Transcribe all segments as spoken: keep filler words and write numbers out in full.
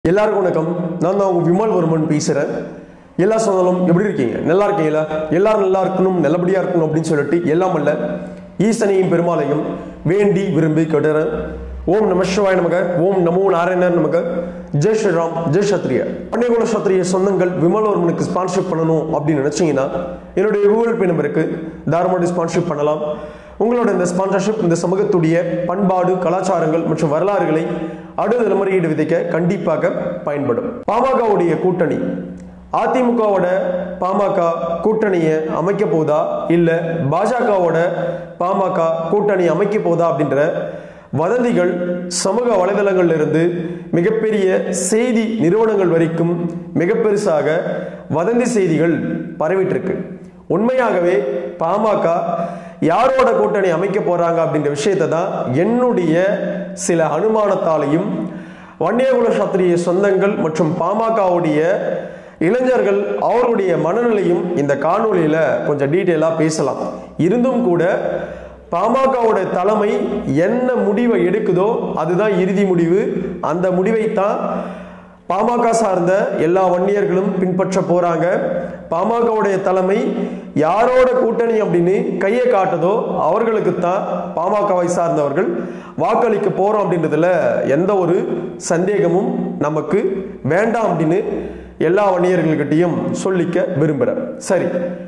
எல்லாருக்கும் வணக்கம். நான் தான் உங்க விமல் வர்மன் பேசுறேன். எல்லா சொந்தங்களும் எப்படி இருக்கீங்க? நல்லா இருக்கீங்களா? எல்லாரும் நல்லா இருக்கணும், நல்லபடியா இருக்கணும் அப்படின்னு சொல்லிட்டு எல்லாம் அல்ல ஈசனையும் பெருமாளையும் வேண்டி விரும்பி கேட்டுறேன். ஓம் நம சிவாய நமக, ஓம் நமோ நாராயணர் நமக, ஜெய் ஸ்ரீராம், ஜெய் சத்ரியா. அன்னைக்குள்ள சத்ரிய சொந்தங்கள் விமல் வர்மனுக்கு ஸ்பான்சர்ஷிப் பண்ணணும் அப்படின்னு நினைச்சீங்கன்னா என்னுடைய கூகுள் பே நம்பருக்கு தாராளமாக ஸ்பான்சர்ஷிப் பண்ணலாம். உங்களோட இந்த ஸ்பான்சர்ஷிப் இந்த சமூகத்துடைய பண்பாடு, கலாச்சாரங்கள் மற்றும் வரலாறுகளை அடுத்த தலைமுறையீடு விதைக்க கண்டிப்பாக பயன்படும். பாமகவுடைய கூட்டணி, அதிமுகவோட பாமக கூட்டணியை அமைக்க போதா இல்ல பாஜகவோட பாமக கூட்டணி அமைக்க போதா அப்படின்ற வதந்திகள் சமூக வலைதளங்கள்ல இருந்து மிகப்பெரிய செய்தி நிறுவனங்கள் வரைக்கும் மிக பெருசாக வதந்தி செய்திகள் பரவிட்டு இருக்கு. உண்மையாகவே பாமக யாரோட கூட்டணி அமைக்க போறாங்க அப்படின்ற விஷயத்தை தான் என்னுடைய சில அனுமானத்தாலையும் வன்னியகுல சத்திரிய சொந்தங்கள் மற்றும் பாமகவுடைய இளைஞர்கள் அவருடைய மனநிலையும் இந்த காணொலியில கொஞ்சம் டீட்டெயிலா பேசலாம். இருந்தும் கூட பாமகவோட தலைமை என்ன முடிவை எடுக்குதோ அதுதான் இறுதி முடிவு. அந்த முடிவை தான் பாமக சார்ந்த எல்லா வன்னியர்களும் பின்பற்ற போறாங்க. பாமகவுடைய தலைமை யாரோட கூட்டணி அப்படின்னு கையை காட்டுதோ அவர்களுக்கு தான் பாமகவை சார்ந்தவர்கள் வாக்களிக்க போறோம் அப்படின்றதுல எந்த ஒரு சந்தேகமும் நமக்கு வேண்டாம் அப்படின்னு எல்லா வன்னியர்கள்கிட்டையும் சொல்லிக்க விரும்புறேன். சரி,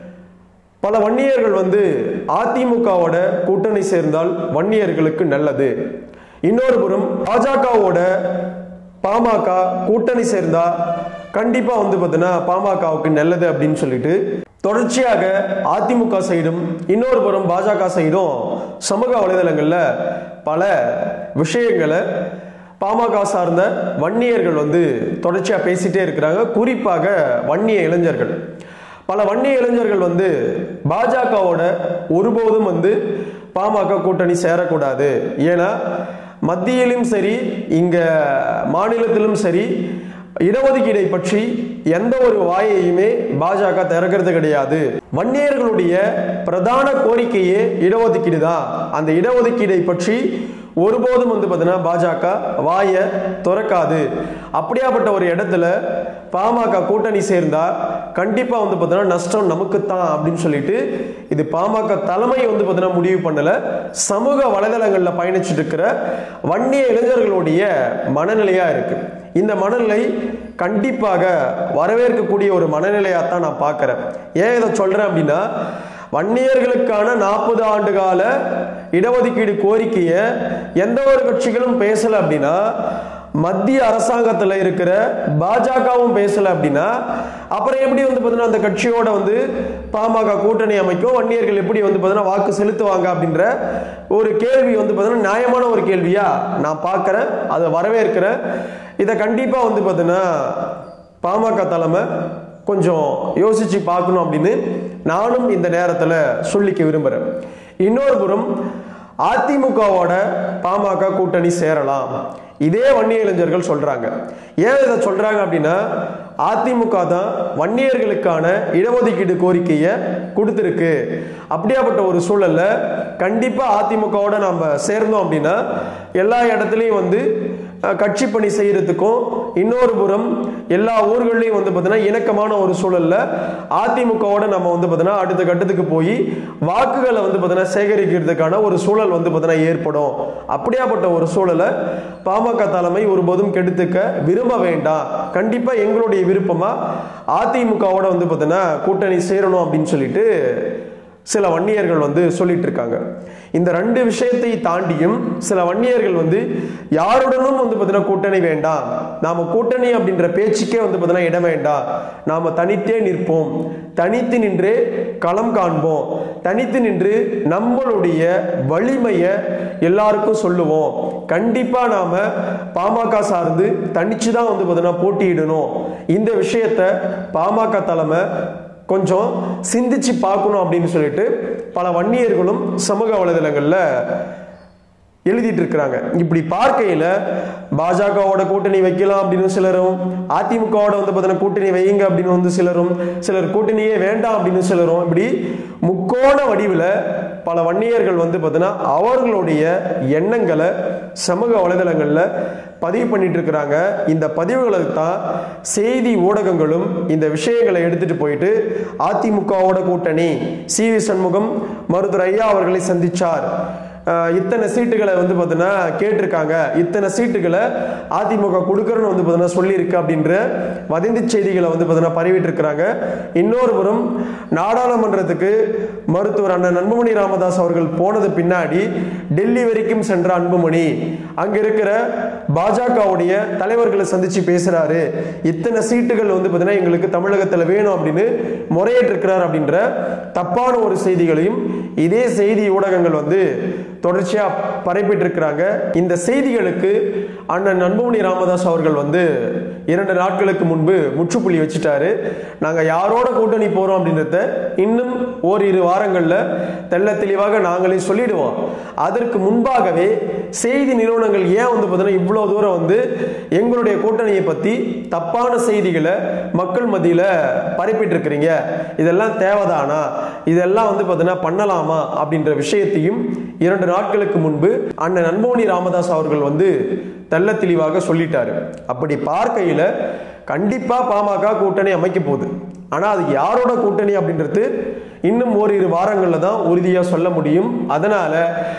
பல வன்னியர்கள் வந்து அதிமுகவோட கூட்டணி சேர்ந்தால் வன்னியர்களுக்கு நல்லது, இன்னொரு புறம் பாஜகவோட பாமக கூட்டணி சேர்ந்தா கண்டிப்பா வந்து பார்த்தீங்கன்னா பாமகவுக்கு நல்லது அப்படின்னு சொல்லிட்டு தொடர்ச்சியாக அதிமுக சைடும் இன்னொரு புறம் பாஜக சைடும் சமூக வலைதளங்கள்ல பல விஷயங்களை பாமக சார்ந்த வன்னியர்கள் வந்து தொடர்ச்சியா பேசிட்டே இருக்கிறாங்க. குறிப்பாக வன்னிய இளைஞர்கள், பல வன்னிய இளைஞர்கள் வந்து பாஜகவோட ஒருபோதும் வந்து பாமக கூட்டணி சேரக்கூடாது. ஏன்னா மத்தியிலும் சரி இங்க மாநிலத்திலும் சரி இடஒதுக்கீடை பற்றி எந்த ஒரு வாயையுமே பாஜக திறக்கிறது கிடையாது. வன்னியர்களுடைய பிரதான கோரிக்கையே இடஒதுக்கீடு தான். அந்த இடஒதுக்கீடை பற்றி ஒருபோதும் வந்து பார்த்தீங்கன்னா பாஜக வாயை திறக்காது. அப்படியாப்பட்ட ஒரு இடத்துல பாமக கூட்டணி சேர்ந்தா கண்டிப்பா வந்து பார்த்தீங்கன்னா நஷ்டம் நமக்குத்தான் அப்படின்னு சொல்லிட்டு இது பாமக தலைமை வந்து பார்த்தீங்கன்னா முடிவு பண்ணல. சமூக வலைதளங்கள்ல பயணிச்சுட்டு இருக்கிற வன்னிய இளைஞர்களுடைய மனநிலையா இருக்கு. இந்த மனநிலை கண்டிப்பாக வரவேற்கக்கூடிய ஒரு மனநிலையாத்தான் நான் பார்க்கிறேன். ஏன் இதை சொல்றேன் அப்படின்னா, வன்னியர்களுக்கான நாற்பது ஆண்டு கால இடஒதுக்கீடு கோரிக்கையை எந்த ஒரு கட்சிகளும் பேசல அப்படின்னா, மத்திய அரசாங்கத்தில் இருக்கிற பாஜகவும் பேசல அப்படின்னா, அப்புறம் எப்படி வந்து பார்த்தீங்கன்னா அந்த கட்சியோட வந்து பாமக கூட்டணி அமைக்கும், வன்னியர்கள் எப்படி வந்து பார்த்தீங்கன்னா வாக்கு செலுத்துவாங்க அப்படின்ற ஒரு கேள்வி வந்து பார்த்தீங்கன்னா நியாயமான ஒரு கேள்வியா நான் பார்க்கிறேன். அதை வரவேற்கிறேன். இதை கண்டிப்பா வந்து பார்த்தீங்கன்னா பாமக தலைமை கொஞ்சம் யோசிச்சு பார்க்கணும் அப்படின்னு நானும் இந்த நேரத்தில் சொல்லிக்க விரும்புகிறேன். இன்னொரு புறம் அதிமுகவோட பாமக கூட்டணி சேரலாம் இதே வன்னிய இளைஞர்கள் சொல்றாங்க. ஏன் இதை சொல்றாங்க அப்படின்னா, அதிமுக தான் வன்னியர்களுக்கான இடஒதுக்கீடு கோரிக்கையை கொடுத்துருக்கு. அப்படியாப்பட்ட ஒரு சூழல்ல கண்டிப்பா அதிமுகவோட நம்ம சேர்ந்தோம் அப்படின்னா எல்லா இடத்துலையும் வந்து கட்சி பணி செய்யறதுக்கும், இன்னொரு புறம் எல்லா ஊர்களையும் வந்து பார்த்தீங்கன்னா இணக்கமான ஒரு சூழல்ல அதிமுகவோட நம்ம வந்து பார்த்தீங்கன்னா அடுத்த கட்டத்துக்கு போய் வாக்குகளை வந்து பார்த்தீங்கன்னா சேகரிக்கிறதுக்கான ஒரு சூழல் வந்து பார்த்தீங்கன்னா ஏற்படும். அப்படியாப்பட்ட ஒரு சூழலை பாமக தலைமை ஒருபோதும் கெடுத்துக்க விரும்ப வேண்டாம். கண்டிப்பா எங்களுடைய விருப்பமா அதிமுகவோட வந்து பார்த்தீங்கன்னா கூட்டணி சேரணும் அப்படின்னு சொல்லிட்டு சில வன்னியர்கள் வந்து சொல்லிட்டு இருக்காங்க. இந்த ரெண்டு விஷயத்தை தாண்டியும் சில வன்னியர்கள் வந்து யாருடனும் வந்து பார்த்தீங்கன்னா கூட்டணி வேண்டாம், நாம கூட்டணி அப்படின்ற பேச்சுக்கே வந்து பார்த்தீங்கன்னா இடம் வேண்டாம், நாம தனித்தே நிற்போம், தனித்து நின்று களம் காண்போம், தனித்து நின்று நம்மளுடைய வலிமையை எல்லாருக்கும் சொல்லுவோம், கண்டிப்பா நாம பாமக சார்ந்து தனிச்சுதான் வந்து பார்த்தீங்கன்னா போட்டியிடணும். இந்த விஷயத்த பாமக தலைமை கொஞ்சம் சிந்திச்சு பார்க்கணும் அப்படின்னு சொல்லிட்டு பல வன்னியர்களும் சமூக வலைதளங்கள்ல எழுதிட்டு இருக்கிறாங்க. இப்படி பார்க்கையில பாஜகவோட கூட்டணி வைக்கலாம் அப்படின்னு சிலரும், அதிமுகவோட வந்து பார்த்தீங்கன்னா கூட்டணி வையுங்க அப்படின்னு வந்து சிலரும், சிலர் கூட்டணியே வேண்டாம் அப்படின்னு சிலரும், இப்படி முக்கோண வடிவில் பல வன்னியர்கள் வந்து பார்த்தீங்கன்னா அவர்களுடைய எண்ணங்களை சமூக வலைதளங்களில் பதிவு பண்ணிட்டு இருக்கிறாங்க. இந்த பதிவுகளுக்கு தான் செய்தி ஊடகங்களும் இந்த விஷயங்களை எடுத்துட்டு போயிட்டு அதிமுகவோட கூட்டணி, சி வி சண்முகம் மருத்துவர் ஐயா அவர்களை சந்திச்சார், இத்தனை சீட்டுகளை வந்து பார்த்தீங்கன்னா கேட்டிருக்காங்க, இத்தனை சீட்டுகளை அதிமுக கொடுக்கறன்னு வந்து பார்த்தீங்கன்னா சொல்லியிருக்கு அப்படின்ற வதந்தி செய்திகளை வந்து பார்த்தீங்கன்னா பரவிட்டு இருக்கிறாங்க. இன்னொரு புறம் நாடாளுமன்றத்துக்கு மருத்துவர் அண்ணன் அன்புமணி ராமதாஸ் அவர்கள் போனது பின்னாடி டெல்லி வரைக்கும் சென்ற அன்புமணி அங்க இருக்கிற பாஜகவுடைய தலைவர்களை சந்திச்சு பேசுறாரு, இத்தனை சீட்டுகள் வந்து பார்த்தீங்கன்னா எங்களுக்கு தமிழகத்தில் வேணும் அப்படின்னு முறையிட்டிருக்கிறார் அப்படின்ற தப்பான ஒரு செய்திகளையும் இதே செய்தி ஊடகங்கள் வந்து தொடர்ச்சியா பரப்பிட்டு இருக்கிறாங்க. இந்த செய்திகளுக்கு அண்ணன் அன்புமணி ராமதாஸ் அவர்கள் வந்து இரண்டு நாட்களுக்கு முன்பு முற்றுப்புள்ளி வச்சுட்டாரு. நாங்க யாரோட கூட்டணி போறோம் அப்படின்றத இன்னும் ஓரிரு வாரங்கள்ல தெள்ள தெளிவாக நாங்களே சொல்லிடுவோம். அதற்கு முன்பாகவே செய்தி நிறுவனங்கள் ஏன் வந்து பார்த்தீங்கன்னா இவ்வளவு தூரம் வந்து எங்களுடைய கூட்டணியை பத்தி தப்பான செய்திகளை மக்கள் மத்தியில பரப்பிட்டு இருக்கிறீங்க, இதெல்லாம் தேவைதானா, இதெல்லாம் வந்து பார்த்தீங்கன்னா பண்ணலாமா அப்படின்ற விஷயத்தையும் இரண்டு நாட்களுக்கு முன்பு அண்ணன் அன்புமணி ராமதாஸ் அவர்கள் வந்து தெள்ள தெளிவாக சொல்லிட்டாரு. அப்படி பார்க்கையில கண்டிப்பா பாமக கூட்டணி அமைக்க போகுது. ஆனா அது யாரோட கூட்டணி அப்படின்றது இன்னும் ஓரிரு வாரங்கள்ல தான் உறுதியா சொல்ல முடியும். அதனால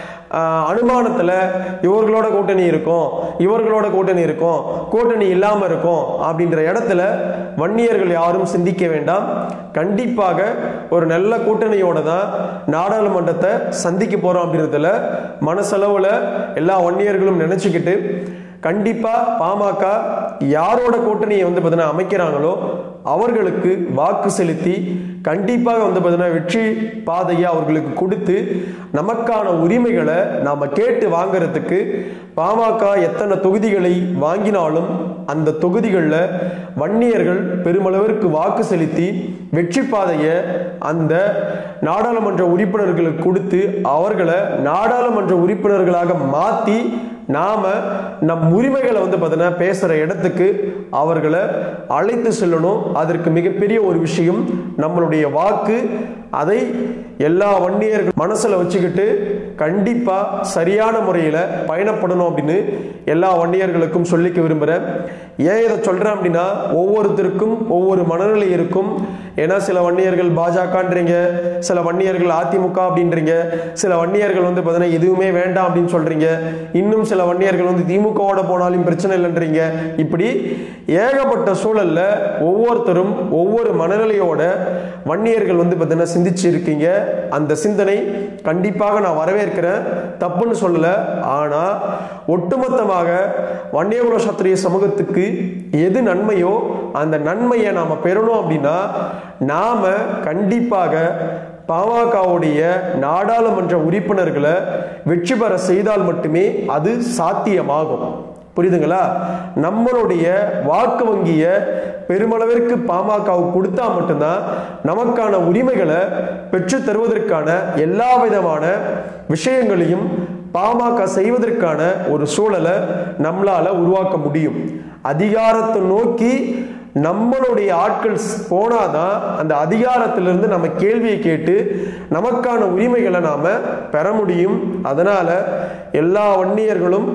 அனுமானத்துல இவர்களோட கூட்டணி இருக்கும், இவர்களோட கூட்டணி இருக்கும், கூட்டணி இல்லாம இருக்கும் அப்படின்ற இடத்துல வன்னியர்கள் யாரும் சிந்திக்க வேண்டாம். கண்டிப்பாக ஒரு நல்ல கூட்டணியோட தான் நாடாளுமன்றத்தை சந்திக்க போறோம் அப்படின்றதுல மனசளவுல எல்லா வன்னியர்களும் நினைச்சுக்கிட்டு கண்டிப்பா பாமக யாரோட கூட்டணியை வந்து பார்த்தீங்கன்னா அமைக்கிறாங்களோ அவர்களுக்கு வாக்கு செலுத்தி கண்டிப்பாக வந்து பார்த்தீங்கன்னா வெற்றி பாதையை அவர்களுக்கு கொடுத்து நமக்கான உரிமைகளை நாம கேட்டு வாங்கறதுக்கு பாமக எத்தனை தொகுதிகளை வாங்கினாலும் அந்த தொகுதிகளில் வன்னியர்கள் பெருமளவிற்கு வாக்கு செலுத்தி வெற்றி பாதையை அந்த நாடாளுமன்ற உறுப்பினர்களுக்கு கொடுத்து அவர்களை நாடாளுமன்ற உறுப்பினர்களாக மாற்றி நாம நம் உரிமைகளை வந்து பார்த்தீங்கன்னா பேசுற இடத்துக்கு அவர்களை அழைத்து செல்லணும். அதற்கு மிகப்பெரிய ஒரு விஷயம் நம்மளுடைய வாக்கு. அதை எல்லா வன்னியர்கள் மனசுல வச்சுக்கிட்டு கண்டிப்பா சரியான முறையில பயணப்படணும் அப்படின்னு எல்லா வன்னியர்களுக்கும் சொல்லிக்க விரும்புறேன். ஏன் இதை சொல்றேன் அப்படின்னா ஒவ்வொருத்தருக்கும் ஒவ்வொரு மனநிலை இருக்கும். ஏன்னா சில வன்னியர்கள் பாஜகன்றீங்க, சில வன்னியர்கள் அதிமுக அப்படின்றீங்க, சில வன்னியர்கள் வந்து பார்த்தீங்கன்னா எதுவுமே வேண்டாம் அப்படின்னு சொல்றீங்க, இன்னும் சில வன்னியர்கள் வந்து திமுகவோட போனாலும் பிரச்சனை இல்லைன்றீங்க. இப்படி ஏகப்பட்ட சூழல்ல ஒவ்வொருத்தரும் ஒவ்வொரு மனநிலையோட வன்னியர்கள் வந்து பார்த்தீங்கன்னா சிந்திச்சு இருக்கீங்க. அந்த சிந்தனை கண்டிப்பாக நான் வரவேற்கிறேன், தப்புன்னு சொல்லல. ஆனா ஒட்டுமொத்தமாக வன்னியகுல சத்திரிய சமூகத்துக்கு எது நன்மையோ அந்த நன்மையை நாம பெறணும் அப்படின்னா நாம கண்டிப்பாக பாமகவுடைய நாடாளுமன்ற உறுப்பினர்களை வெற்றி பெற செய்தால் மட்டுமே அது சாத்தியமாகும். புரியுதுங்களா? நம்மளுடைய வாக்கு வங்கிய பெருமளவிற்கு பாமகவுக்கு கொடுத்தா மட்டும்தான் நமக்கான உரிமைகளை பெற்று தருவதற்கான எல்லா விதமான விஷயங்களையும் பாமக செய்வதற்கான ஒரு சூழலை நம்மளால உருவாக்க முடியும். அதிகாரத்தை நோக்கி நம்மளுடைய ஆட்கள் போனாதான் அந்த அதிகாரத்திலிருந்து நம்ம கேள்வியை கேட்டு நமக்கான உரிமைகளை நாம பெற முடியும். அதனால எல்லா வன்னியர்களும்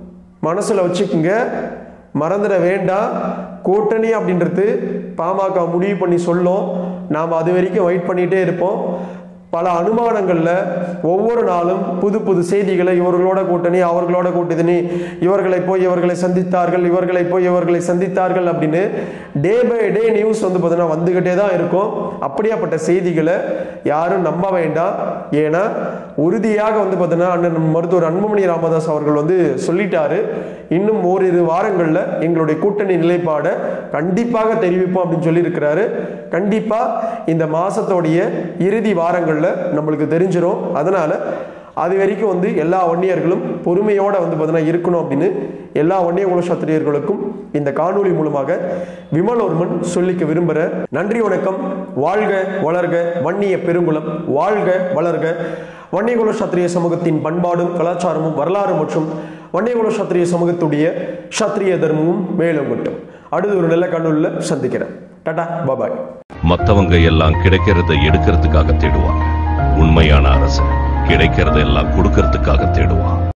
மனசுல வச்சுக்குங்க, மறந்துட வேண்டாம். கூட்டணி அப்படின்றது பாமக முடிவு பண்ணி சொல்லும், நாம் அது வரைக்கும் வெயிட் பண்ணிட்டே இருப்போம். பல அனுமானங்கள்ல ஒவ்வொரு நாளும் புது புது செய்திகளை இவர்களோட கூட்டணி அவர்களோட கூட்டணி, இவர்களை போய் இவர்களை சந்தித்தார்கள், இவர்களை போய் இவர்களை சந்தித்தார்கள் அப்படின்னு டே பை டே நியூஸ் வந்து பார்த்தீங்கன்னா வந்துகிட்டே தான் இருக்கும். அப்படியாப்பட்ட செய்திகளை யாரும் நம்ப வேண்டாம். ஏன்னா உறுதியாக வந்து பார்த்தீங்கன்னா அண்ணன் மருத்துவர் அன்புமணி ராமதாஸ் அவர்கள் வந்து சொல்லிட்டாரு, இன்னும் ஓரிரு வாரங்கள்ல எங்களுடைய கூட்டணி நிலைப்பாடை கண்டிப்பாக தெரிவிப்போம் அப்படின்னு சொல்லி இருக்கிறாரு. கண்டிப்பா இந்த மாசத்தோடைய இறுதி வாரங்கள்ல நம்மளுக்கு தெரிஞ்சிடும். அதனால அது வரைக்கும் வந்து எல்லா வன்னியர்களும் பொறுமையோட வந்து பார்த்தீங்கன்னா இருக்கணும் அப்படின்னு எல்லா வன்னிய குல சத்திரியர்களுக்கும் இந்த காணொலி மூலமாக விமல்வர்மன் சொல்லிக்க விரும்புகிற. நன்றி, வணக்கம். வாழ்க வளர்க வன்னிய பெருங்குளம், வாழ்க வளர்க வன்னிய குல சத்திரிய சமூகத்தின் பண்பாடும் கலாச்சாரமும் வரலாறு மற்றும் வன்னிய குல சத்திரிய சமூகத்துடைய சத்திரிய தர்மமும் மேலோங்கட்டும். அடுத்து ஒரு நல்ல காணொலியில் சந்திக்கிறேன். டாடா, பாபாய். மத்தவங்க எல்லாம் கிடைக்கிறத எடுக்கிறதுக்காக தேடுவாங்க. உண்மையான அரசு கிடைக்கிறத எல்லாம் கொடுக்கறதுக்காக தேடுவான்.